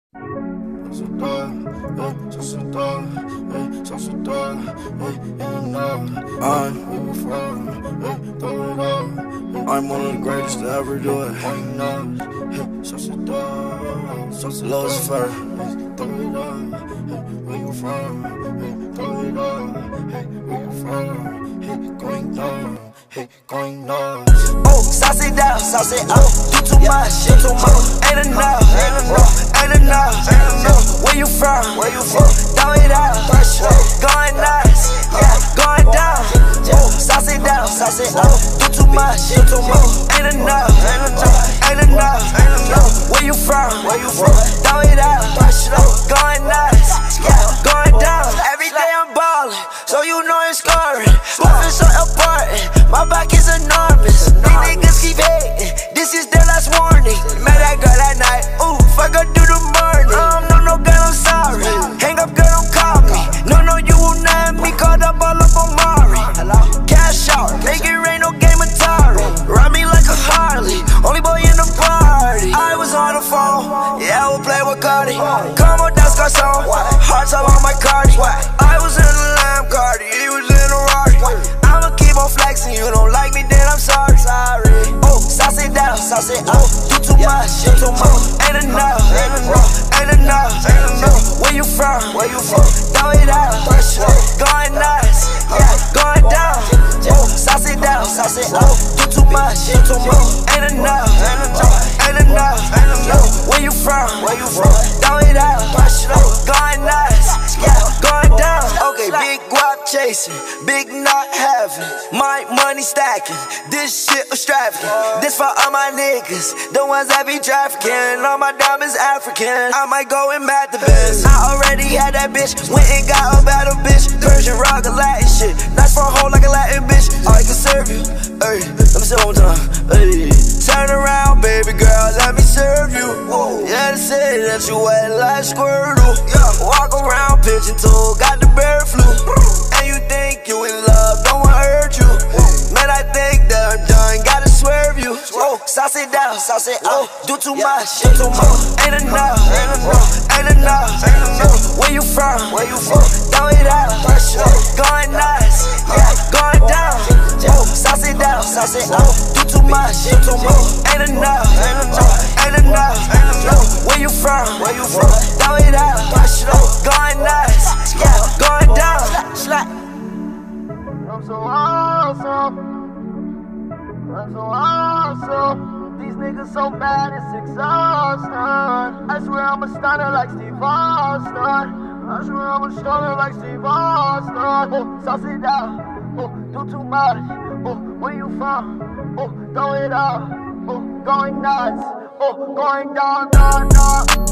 I'm one of the greatest to ever do it. Lucifer. Where you from? Throw it up. Going on. Oh, sauce it down, sauce it up. Do too much, ain't enough. Where you from? Throw it out. Going nuts, yeah, going down. Oh, sauce it down, sauce it up. Do too much, ain't enough. Where you from? Throw it out. Going nuts, yeah, going down. Every day I'm ballin', so you know it's scoring. Moving so important, my back is enormous. These niggas keep hating, this is their last warning. Met that girl that night, ooh, fuck her through the morning. No, girl, I'm sorry. Hang up, girl, don't call me. No, you will not have me caught up all up on Mari. Cash out, make it rain, no game Atari. Ride me like a Harley, only boy in the party. I was on the phone, yeah, I will play with Cardi. Come on, that's Garcon, hearts all on my Cardi. I was in the Lamb Cardi, he was in the Rari. I'ma keep on flexing, you don't like me, then I'm sorry. Oh, sauce it down, sauce it up. Do too much, ain't enough. Where you from? Throw it out. Going nuts, yeah, going down. Oh, sauce it down, sauce it up. Do too much, ain't enough. Where you from? Throw it out. Going nuts, yeah, going down. Okay, big guap chasing, big not having, my money stacking. This shit extravagant. This for all my niggas, the ones that be trafficking. All my diamonds African. I might go and mad the best. I already had that bitch, went and got a battle bitch. Persian rock a Latin shit, nice for a hoe like a Latin bitch. I can serve you. Hey, let me say it one more time. Hey, turn around, baby girl, let me serve you. Yeah, they say that you wet like Squirtle. Walk around pigeon toe, got the bird flu. And you think you in love, don't wanna hurt you. Man, I think that I'm done, gotta swerve you. Oh, sauce it down, sauce it up. Do too much, ain't enough. Where you from? Throw it out. Going nuts, yeah, going down. Oh, sauce it down, sauce it up. Do too much, ain't enough. Where you from? Throw it out. Going nuts, yeah, going down. I'm so awesome. These niggas so bad, it's exhausting. I swear I'm a stunner like Steve Austin. Oh, sauce it down. Oh, do too much. Oh, where you from? Oh, throw it up. Oh, going nuts. Oh, going down.